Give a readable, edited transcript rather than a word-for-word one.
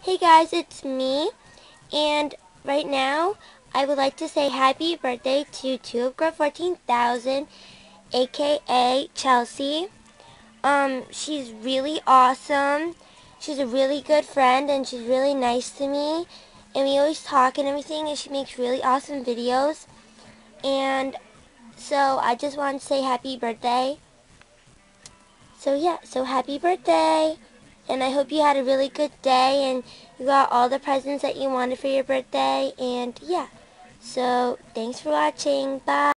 Hey guys, it's me, and right now I would like to say happy birthday to Tuilpgirl1400, aka Chelsea. She's really awesome. She's a really good friend, and she's really nice to me, and we always talk and everything, and she makes really awesome videos. And so I just want to say happy birthday. So yeah, so happy birthday. And I hope you had a really good day and you got all the presents that you wanted for your birthday. And yeah, so thanks for watching. Bye.